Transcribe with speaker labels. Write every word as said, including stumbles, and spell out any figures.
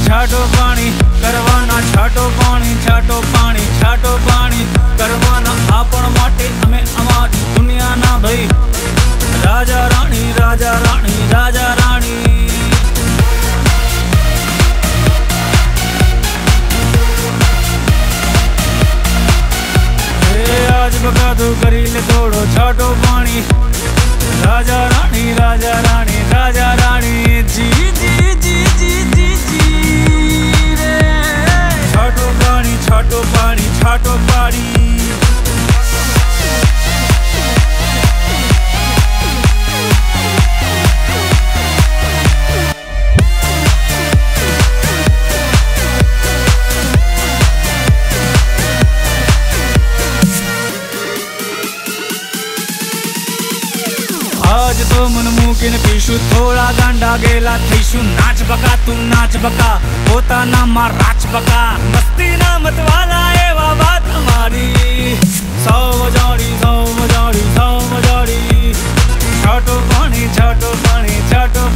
Speaker 1: छाटो पानी करवाना, छाटो पानी छाटो पानी छाटो पानी करवाना आपण माटे अमे अमारी दुनिया ना भाई। राजा रानी राजा रानी राजा रानी आज बका तू करी ले थोड़ो छाटो पानी। राजा रानी राजा रानी राजा रानी जी जी जी जी जी जी रे। छाटो पानी छाटो पानी छाटो पानी आज तो मन मूकीन पीशु थोड़ा गांडा गेला थईशु। नाच बका तू नाच बका पोताना मां राच बका। मस्ती ना मत वाला एवा बात हमारी। सौ मजाड़ी सौ मजाड़ी सौ मजाड़ी छाटो पानी छाटो पानी छाटो